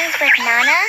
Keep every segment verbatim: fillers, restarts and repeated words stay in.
friends with Nana?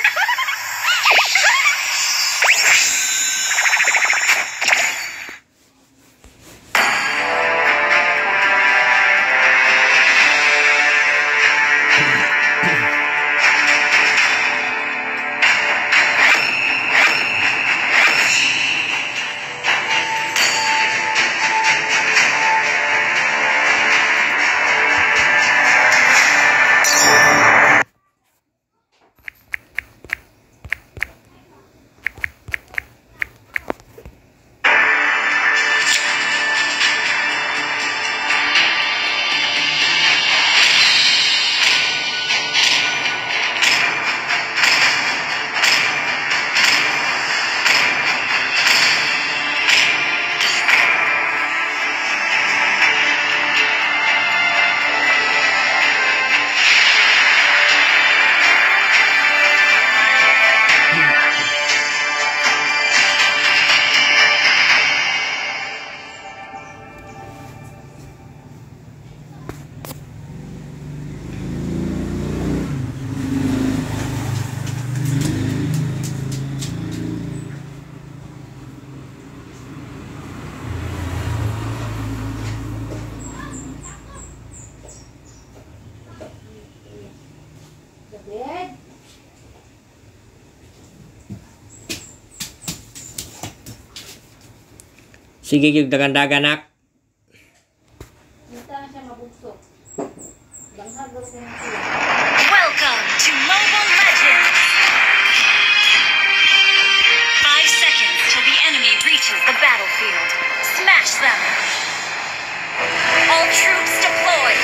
Sige, yung dagan-dagan, nak. Welcome to Mobile Legends! Five seconds till the enemy reaches the battlefield. Smash them! All troops deployed!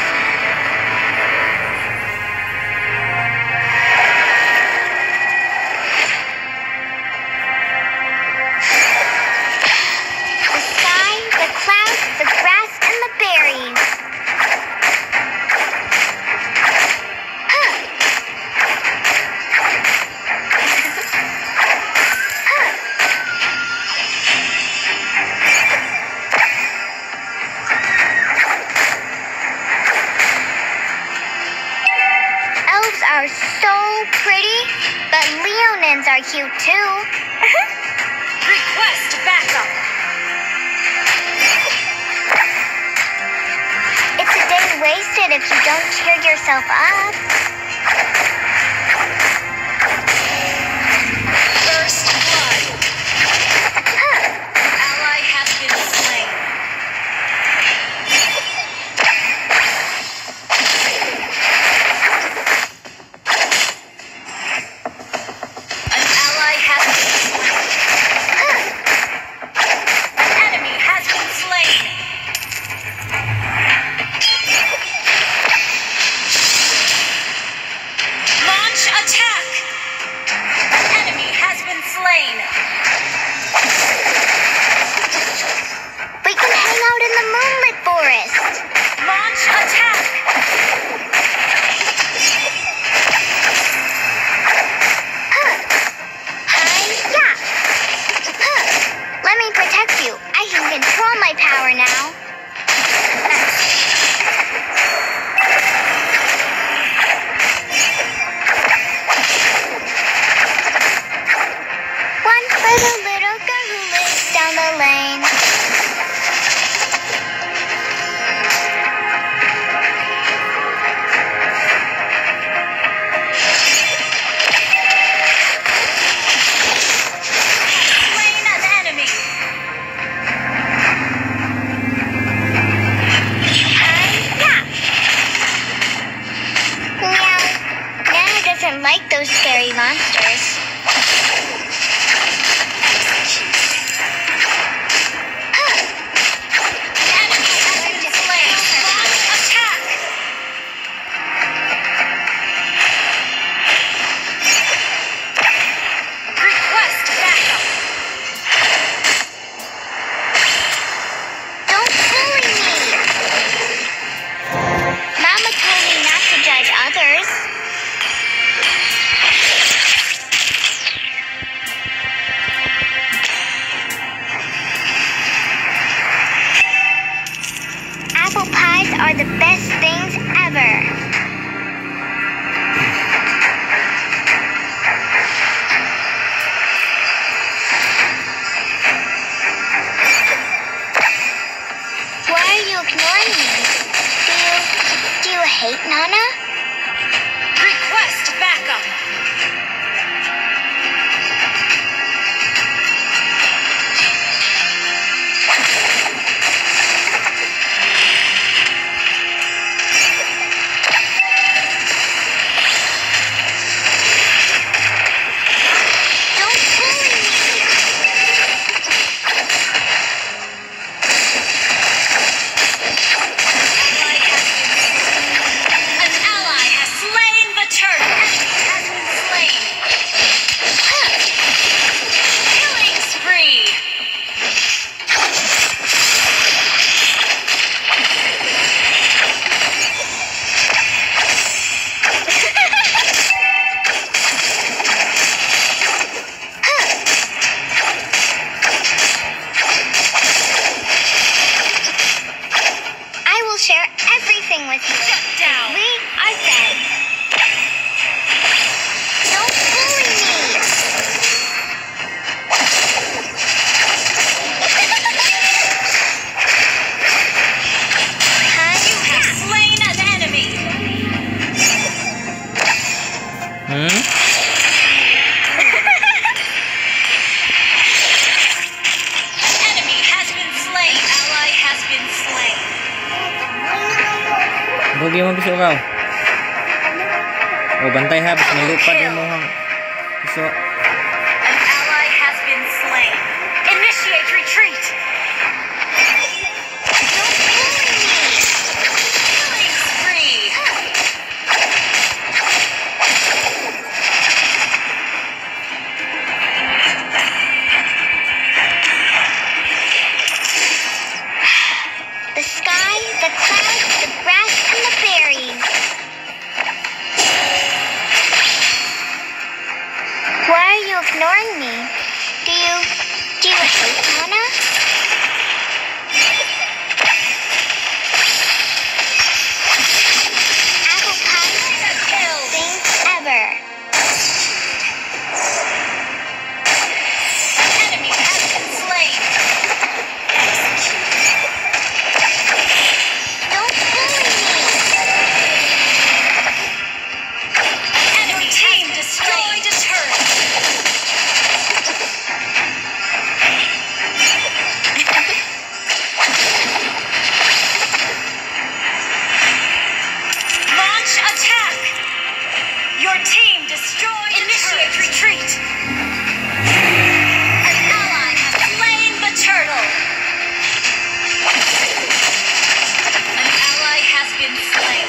Are so pretty, but Leonins are cute too. Request backup. It's a day wasted if you don't cheer yourself up. First blood. An ally has been slain. Like those scary monsters. Hmm? Enemy has been slain. Ally has been slain. Bugi mo piso ka. Oh, bantay ha. Basta nalupad mo mo hang. Piso. An ally has been slain. Initiate retreat. Killing spree. The sky, the clouds, the grass, and the berries. Why are you ignoring me? Do you, do you hate Anna? Apple pie, Kill. things ever. Enemy has been slain. Don't bully me. Enemy team destroyed a turret. Launch attack. Your team destroyed. Initiate retreat. An ally has slain the turtle. An ally has been slain.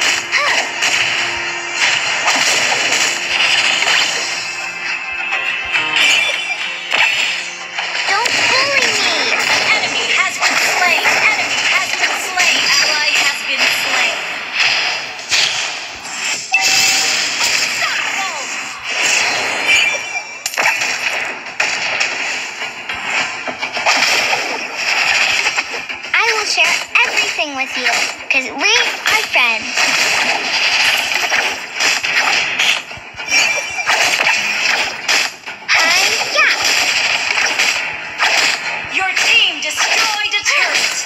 Don't bully me. Enemy has been slain. Enemy has been slain. Ally has been slain. Unstoppable. I will share everything with you, because we are friends. Hi-ya! Your team destroyed a turret.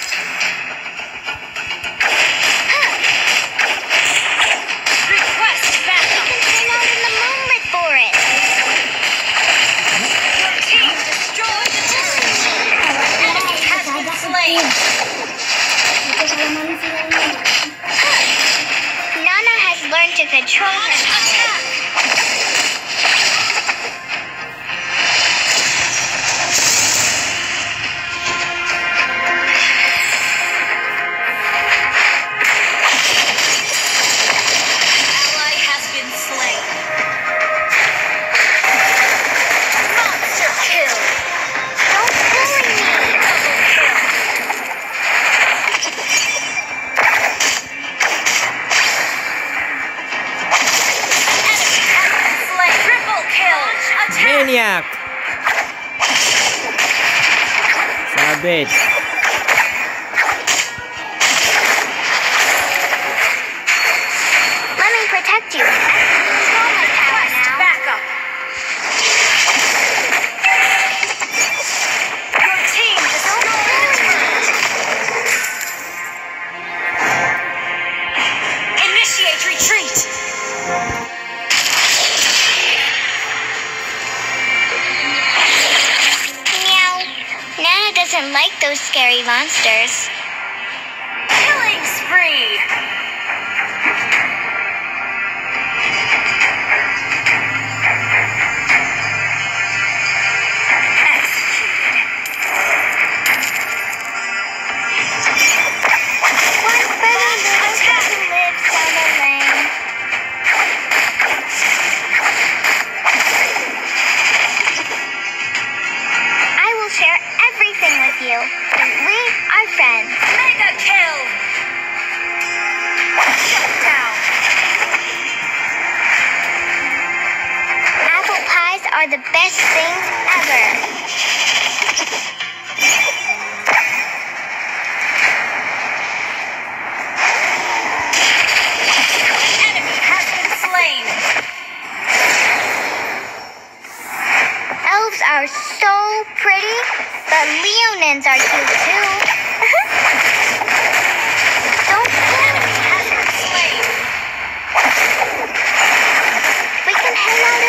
Request backup. Hang out in the moonlit forest. Your team destroyed a turret. Enemy has been slain. Nana has learned to control Launch her power. attack. Ally has been slain. Monster kill. Don't bully me. Double kill. Enemy has been slain. Triple kill. Attack. Maniac! Savage. Let me protect you. I can control my power Request now. backup. Your team destroyed a turret. Initiate retreat. Meow. Nana doesn't like those scary monsters. Killing spree. Executed. One further little person lives down the lane. I will share everything with you, 'cause we are friends. Mega kill. Shut down. Apple pies are the best things ever. Enemy has been slain. Elves are so pretty, but Leonins are cute too. Don't Enemy has been slain. we can hang out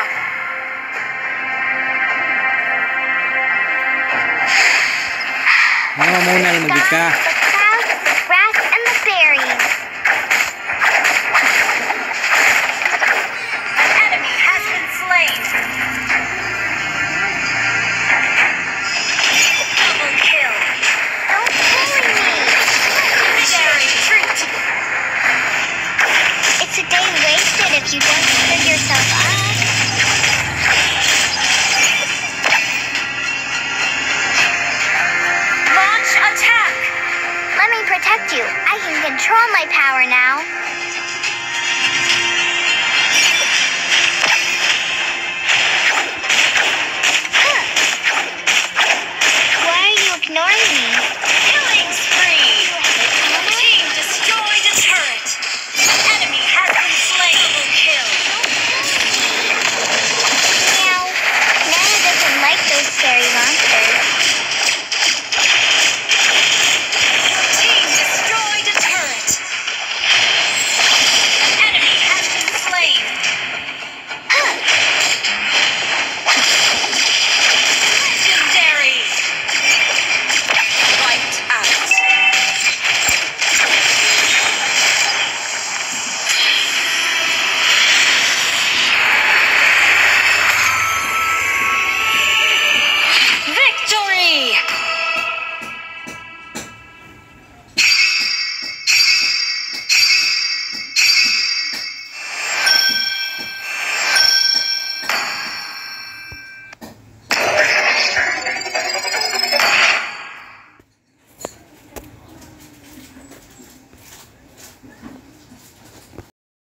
Ano muna lang magika.